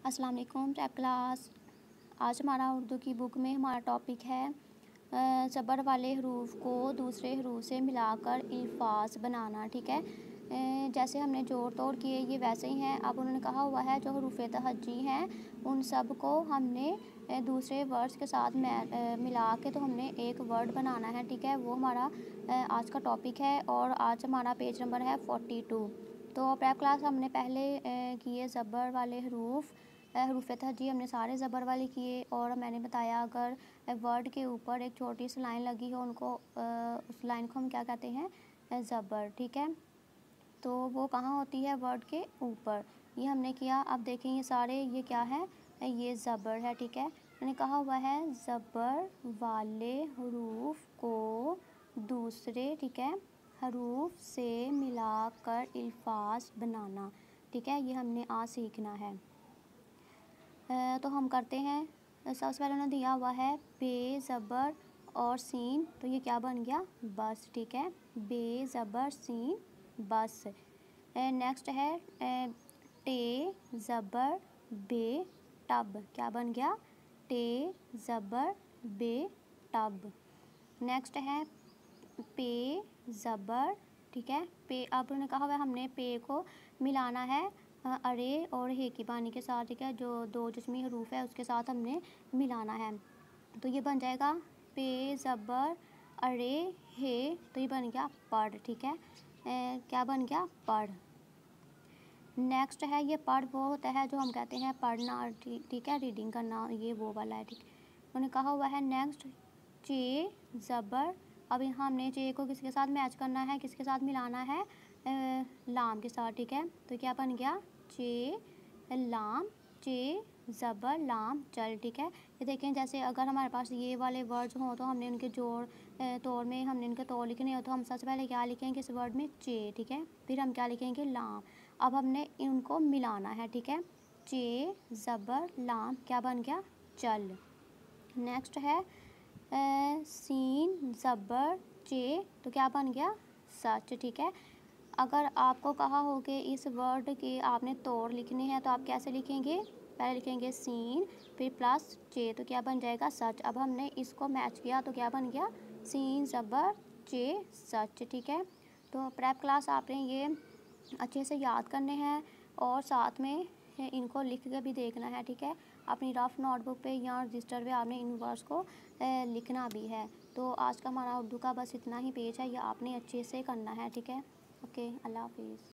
अस्सलाम वालेकुम tab class. आज हमारा उर्दू की बुक में हमारा टॉपिक है ज़बर वाले हरूफ को दूसरे हरूफ से मिलाकर अल्फाज बनाना। ठीक है, जैसे हमने जोड़ तोड़ किए ये वैसे ही हैं। अब उन्होंने कहा हुआ है जो हरूफ तहज्जी हैं उन सब को हमने दूसरे वर्ड्स के साथ मिला के तो हमने एक वर्ड बनाना है। ठीक है, वो हमारा आज का टॉपिक है और आज हमारा पेज नंबर है 42। तो प्रेप क्लास हमने पहले किए ज़बर वाले हरूफ तहज्जी हमने सारे ज़बर वाले किए और मैंने बताया अगर वर्ड के ऊपर एक छोटी सी लाइन लगी हो उनको उस लाइन को हम क्या कहते हैं, ज़बर। ठीक है, तो वो कहाँ होती है, वर्ड के ऊपर। ये हमने किया। अब देखें ये सारे ये क्या है, ये ज़बर है। ठीक है, मैंने कहा हुआ है ज़बर वाले हरूफ को दूसरे, ठीक है, हरूफ से मिलाकर अल्फाज बनाना। ठीक है, ये हमने आज सीखना है। तो हम करते हैं। सबसे पहले उन्होंने दिया हुआ है बे ज़बर और सीन, तो ये क्या बन गया, बस। ठीक है, बे ज़बर सीन बस। नेक्स्ट है टे ज़बर बे टब, क्या बन गया, टे ज़बर बे टब। नेक्स्ट है पे ज़बर, ठीक है, पे। अब उन्होंने कहा हुआ हमने पे को मिलाना है अरे और हे की बानी के साथ। ठीक है, जो दो जिस्मी हरूफ है उसके साथ हमने मिलाना है, तो ये बन जाएगा पे ज़बर अरे हे, तो ये बन गया पढ़। ठीक है, क्या बन गया, पढ़। नेक्स्ट है ये पढ़ वो होता है जो हम कहते हैं पढ़ना। ठीक है, रीडिंग करना, ये वो वाला है। ठीक है, उन्होंने कहा हुआ है नेक्स्ट चे ज़बर। अब यहाँ हमने चे को किसके साथ मैच करना है, किसके साथ मिलाना है, लाम के साथ। ठीक है, तो क्या बन गया, चे लाम, चे ज़बर लाम चल। ठीक है, ये देखें जैसे अगर हमारे पास ये वाले वर्ड्स हों तो हमने उनके जोड़ तोड़ में हमने इनके तोड़ लिखने हो तो हम सबसे पहले क्या लिखेंगे इस वर्ड में, चे। ठीक है, फिर हम क्या लिखेंगे, लाम। अब हमने इनको मिलाना है। ठीक है, चे ज़बर लाम क्या बन गया, चल। नेक्स्ट है सीन ज़बर चे, तो क्या बन गया, सच। ठीक है, अगर आपको कहा हो कि इस वर्ड के आपने तोड़ लिखने हैं तो आप कैसे लिखेंगे, पहले लिखेंगे सीन फिर प्लस चे, तो क्या बन जाएगा, सच। अब हमने इसको मैच किया तो क्या बन गया, सीन ज़बर चे सच। ठीक है, तो प्रेप क्लास आपने ये अच्छे से याद करने हैं और साथ में इनको लिख के भी देखना है। ठीक है, अपनी रफ़ नोटबुक पे या रजिस्टर पे आपने इन वर्ड्स को लिखना भी है। तो आज का हमारा उर्दू का बस इतना ही पेज है, ये आपने अच्छे से करना है। ठीक है, ओके, अल्लाह हाफिज़।